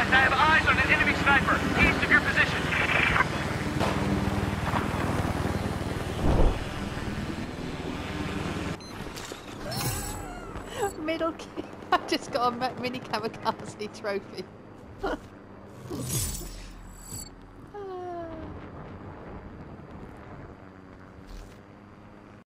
I have eyes on an enemy sniper, east of your position. Middle key. I just got a mini kamikaze trophy.